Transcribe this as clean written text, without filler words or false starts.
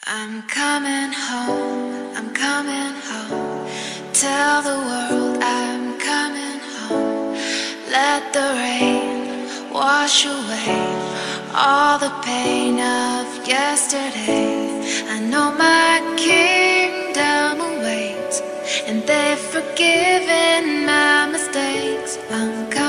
I'm coming home, I'm coming home. Tell the world I'm coming home. Let the rain wash away all the pain of yesterday. I know my kingdom awaits, and they've forgiven my mistakes. I'm coming